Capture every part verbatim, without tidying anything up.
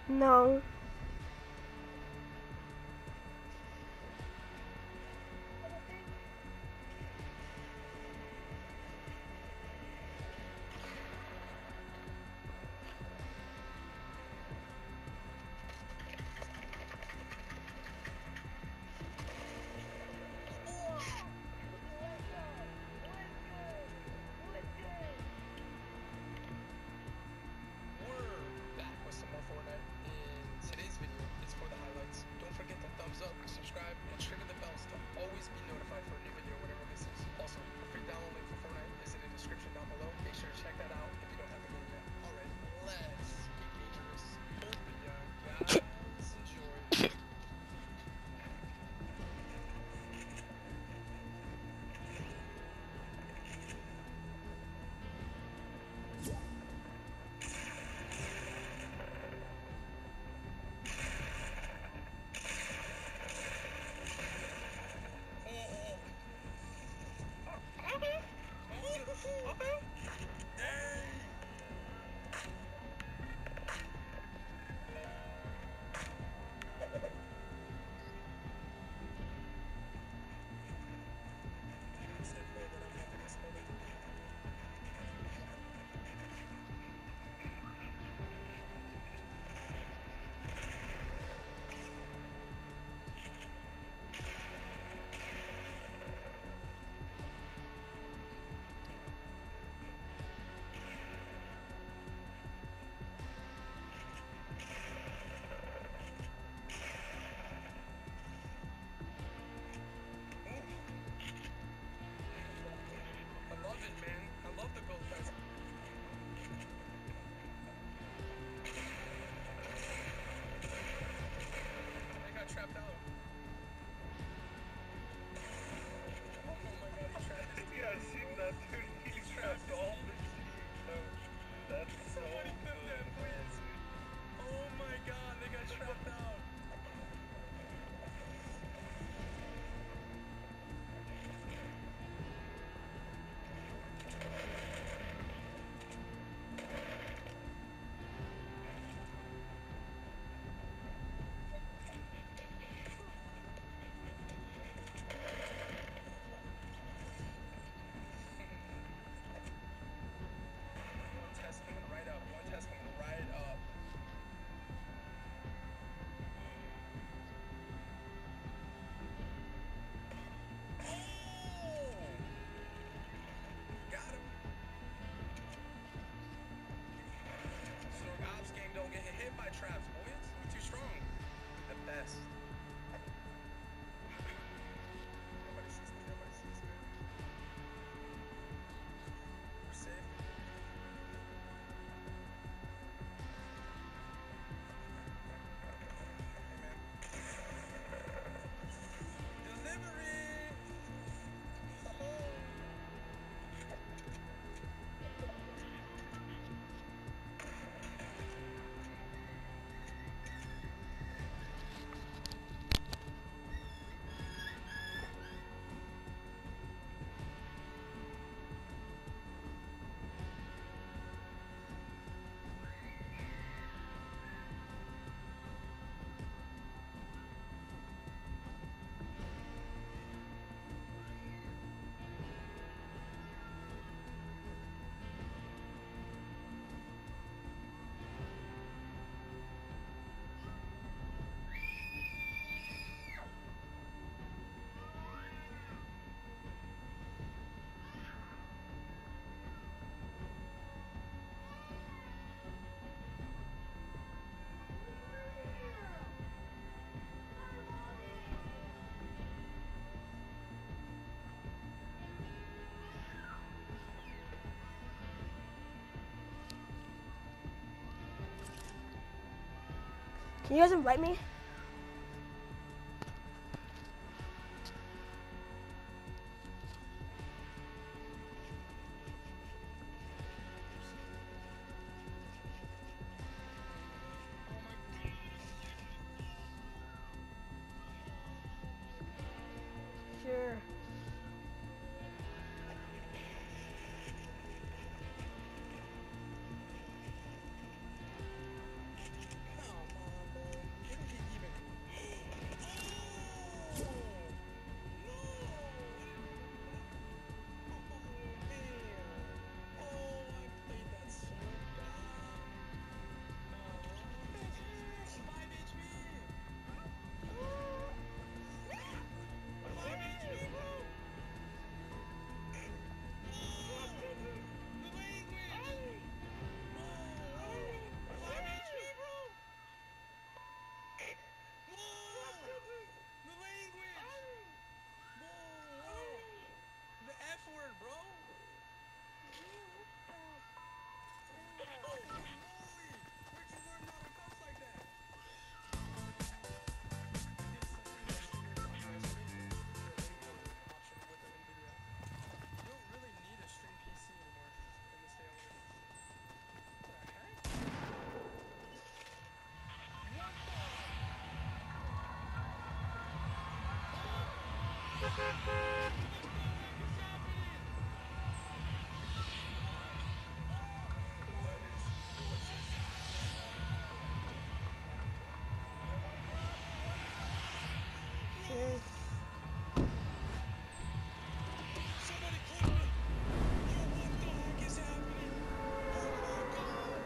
No. We're back with some more Fortnite. In today's video, it's for the highlights. Don't forget to thumbs up, subscribe, and trigger the bells to always be notified for a new video whenever this is. Also, a free download link for Fortnite is in the description down below. Make sure to check that out if you don't have the game yet. Alright, let's get dangerous. Hope you guys enjoy. Trapped out. Oh my god, he trapped his team. Yeah, I seen that dude. He trapped all the team. No, that's so Somebody clip that, please. Oh my god, they got trapped out. Don't get hit by traps, boys. We're too strong. The best. Nobody sees me. Nobody sees me. We're safe. Hey, man. Delivery! Oh. Can you guys invite me? Sure. Come Cheers. Somebody clip me! Yo, what the heck is happening? Oh my god!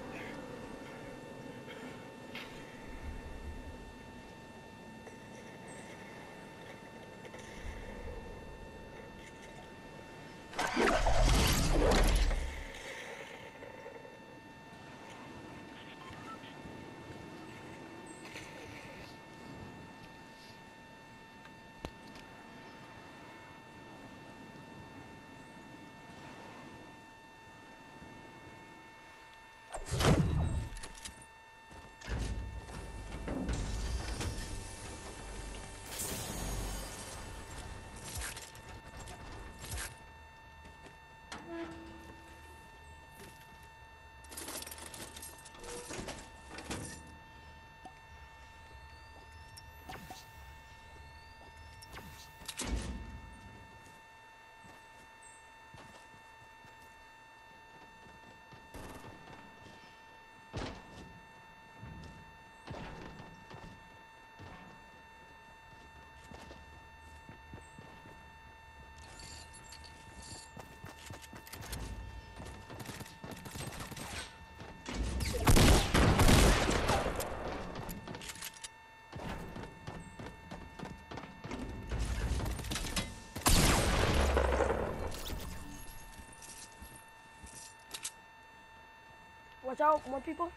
Watch out, more people.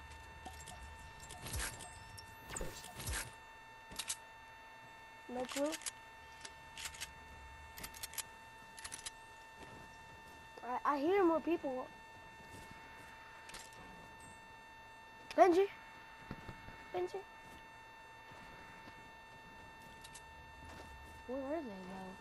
No clue. I, I hear more people. Benji. Benji. Where are they though?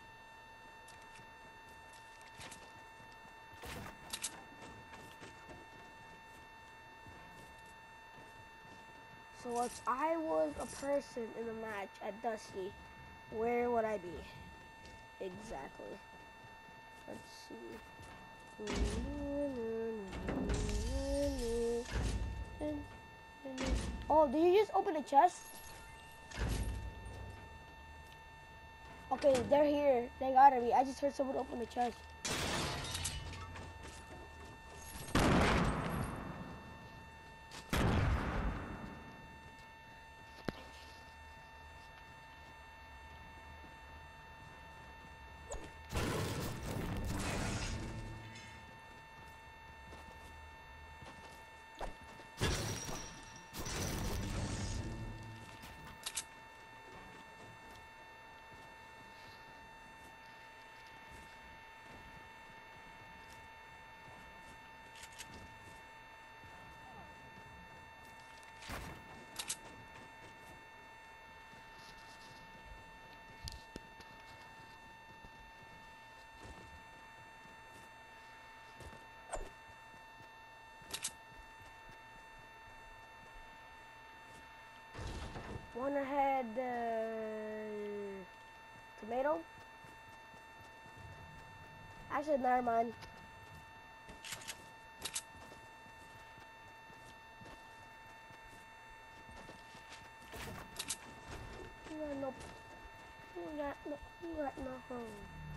So if I was a person in a match at Dusty, where would I be? Exactly. Let's see. Oh, did you just open a chest? Okay, they're here. They gotta be. I just heard someone open the chest. One ahead, uh, tomato. Actually, never mind. You got no, you got no, you got no home.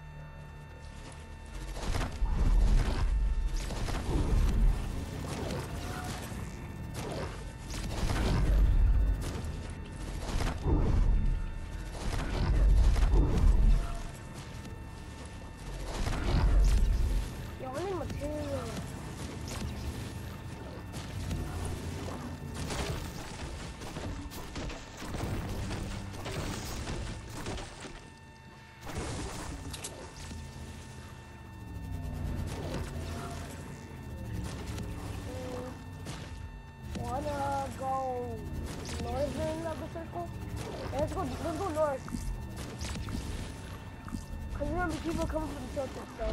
Yo, I need material. Wanna go northern of the circle? Yeah, let's go, let's go north. Cause remember, people are coming from the tilted, so.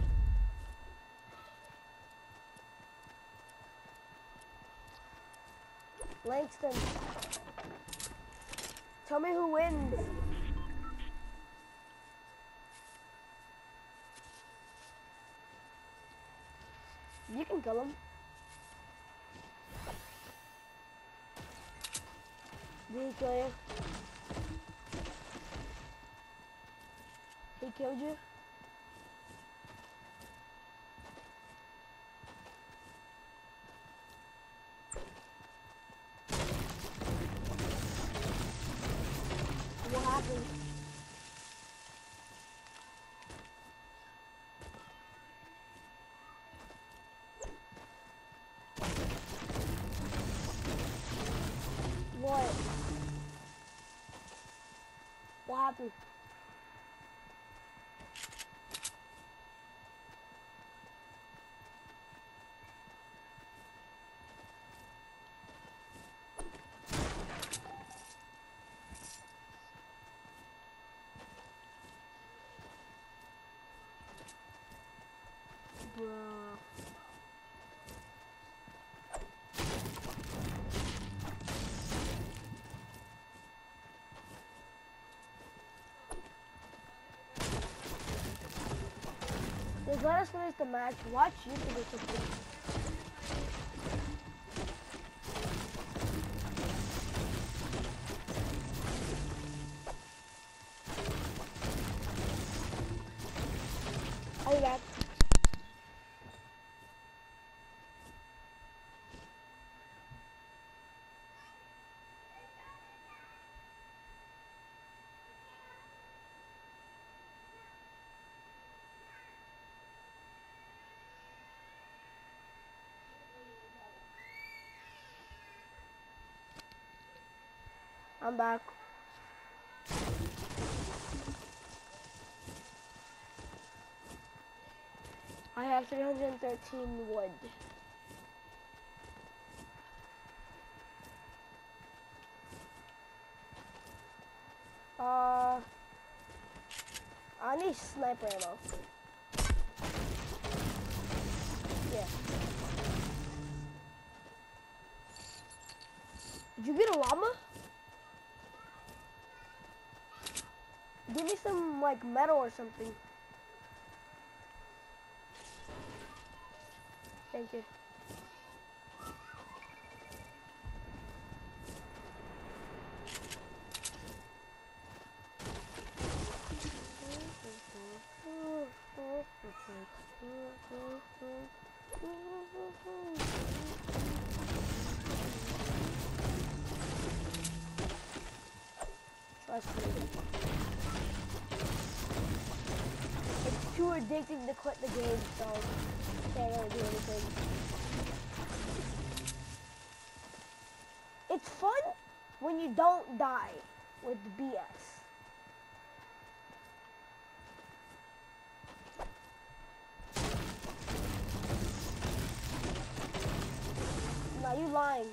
Langston. Tell me who wins. You can kill him. Did he kill you? He killed you? What happened? What? What happened? Bro. Just let us finish the match. Watch YouTube or something. I'll be back. I'm back. I have three hundred thirteen wood. Uh, I need sniper ammo. Yeah. Did you get a llama? Give me some like metal or something. Thank you. Trust me. It's too addicting to quit the game, so can't really do anything. It's fun when you don't die with the B S. Nah, you lying.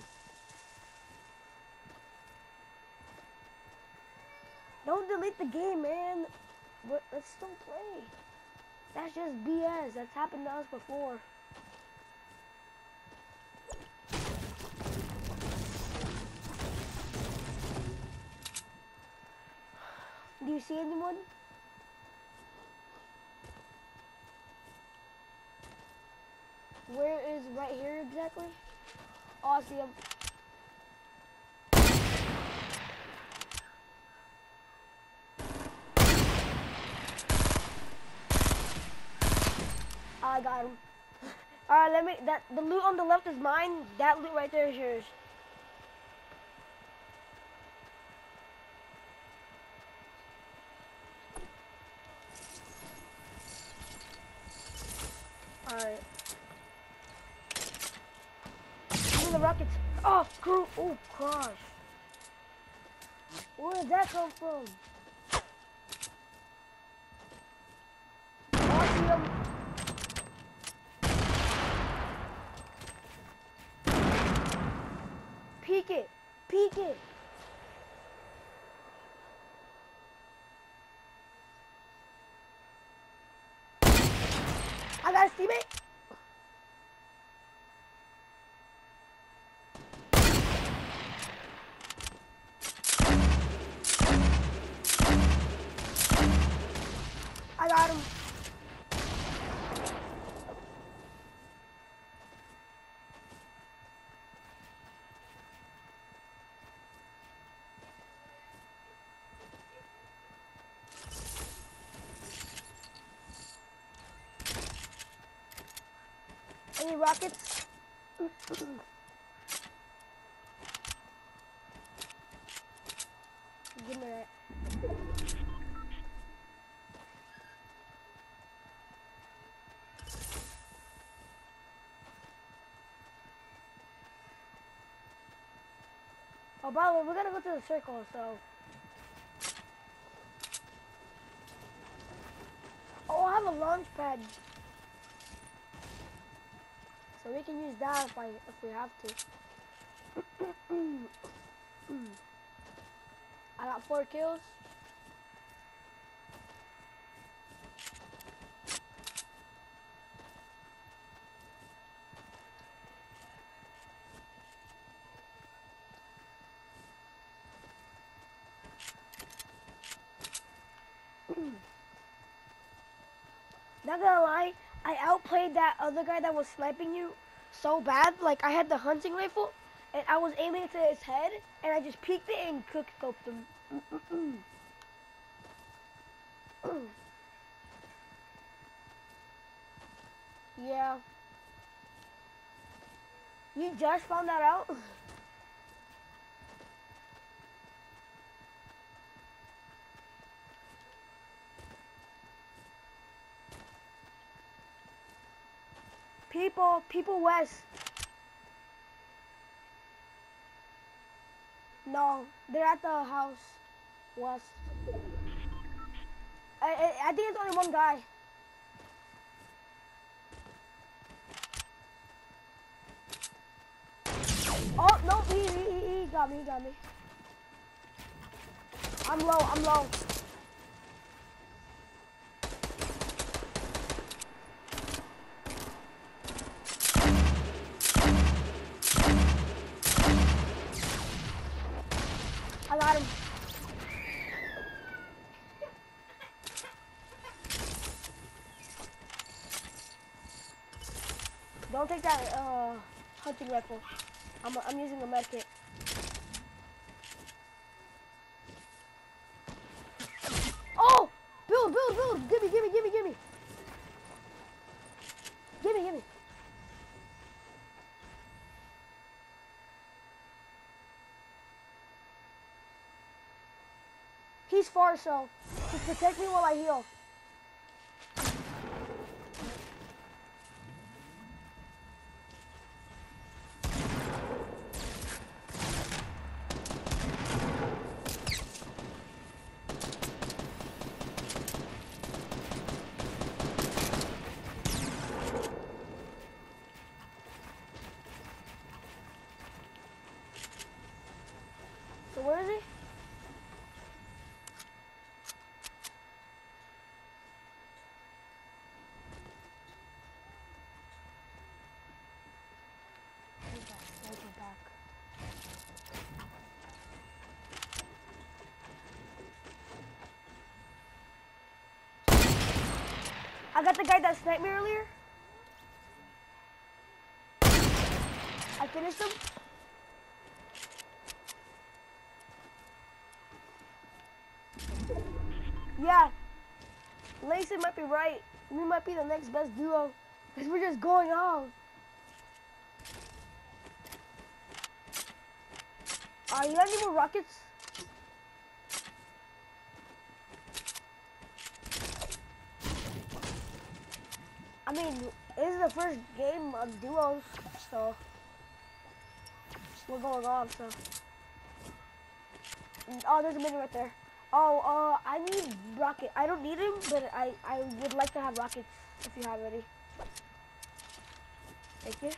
Don't delete the game, man. But let's still play. That's just B S. That's happened to us before. Do you see anyone? Where is right here exactly? Oh, I see him. I got him. All right, let me. That the loot on the left is mine. That loot right there is yours. All right. Give me the rockets. Oh, screw. Oh, gosh. Where did that come from? Oh, I see him. Peek it. Peek it. I got a teammate. I got him. Any rockets? Give me that. Oh, by the way, we're gonna go to the circle, so. Oh, I have a launch pad. So we can use that if I if we have to. I got four kills. Not gonna lie, I outplayed that other guy that was sniping you so bad. Like, I had the hunting rifle, and I was aiming to his head, and I just peeked it and quick scoped him. Yeah. You just found that out? People, people west. No, they're at the house west. I, I, I think it's only one guy. Oh, no, he, he, he got me, he got me. I'm low, I'm low. I got him. Don't take that uh, hunting rifle. I'm, I'm using a med kit. Oh! Build, build, build! Gimme, gimme, gimme, gimme! Gimme, gimme! He's far, so just protect me while I heal. So where is he? He's back. He's back. I got the guy that sniped me earlier. I finished him. Yeah, Lacey might be right. We might be the next best duo because we're just going on. Uh, you got any more rockets? I mean, this is the first game of duos, so we're going on, so. Oh, there's a mini right there. Oh, uh, I need rocket. I don't need him, but I, I would like to have rockets if you have any. Thank you.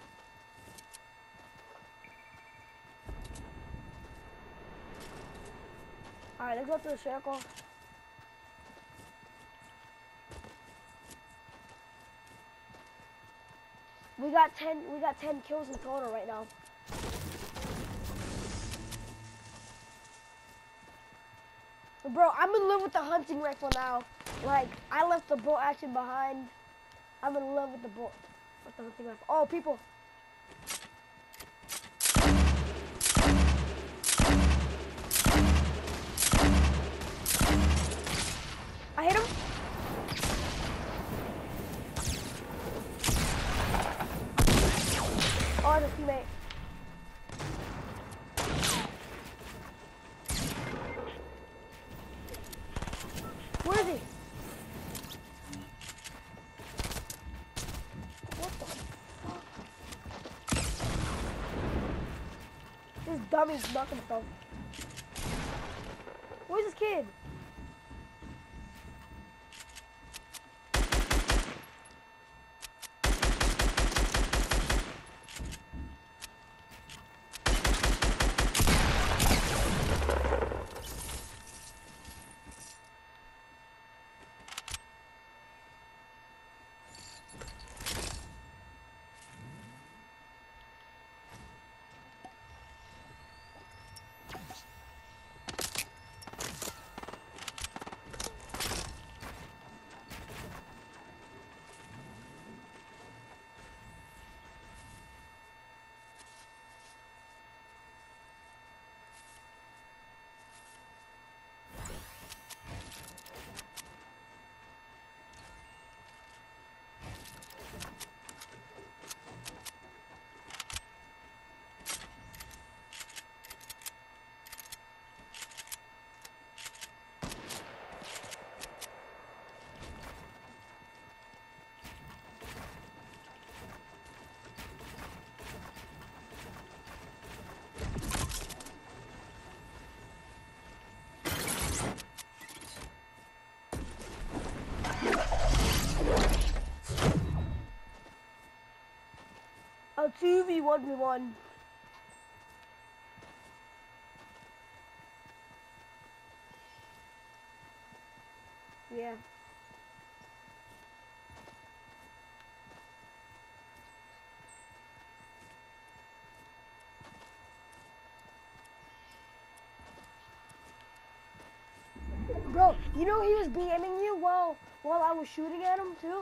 Alright, let's go to the circle. We got ten we got ten kills in total right now. Bro, I'm in love with the hunting rifle now. Like, I left the bolt action behind. I'm in love with the bolt with the hunting rifle. Oh, people. I hit him. charge his teammate. Where is he? What the fuck? This dummy's knocking himself. Where's this kid? A two v one v one. Yeah. Bro, you know he was BMing you while while I was shooting at him too?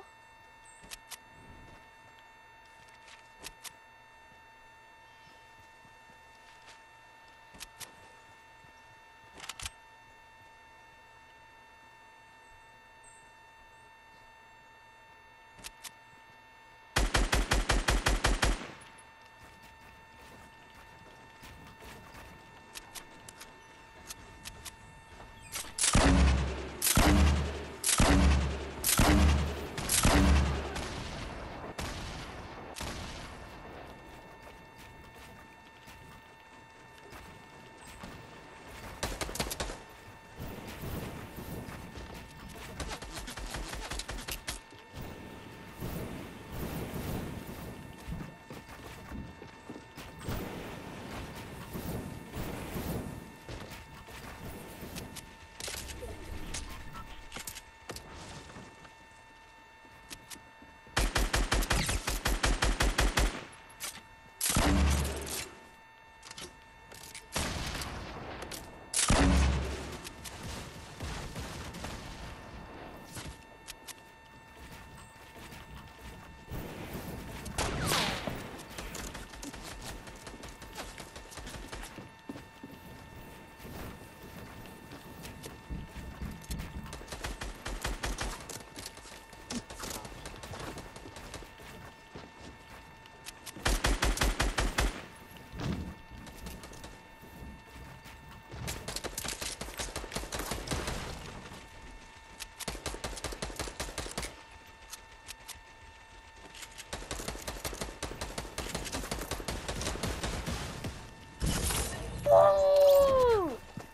Oh!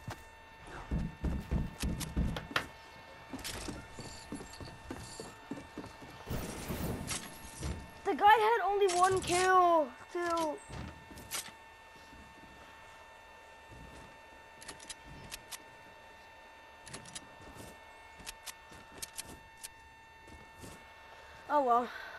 The guy had only one kill, too. Oh well.